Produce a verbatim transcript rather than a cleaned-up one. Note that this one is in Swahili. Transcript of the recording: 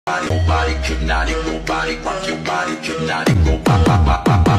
Nobody hypnotic, nobody rock your body hypnotic, go pop pop pop pop pop.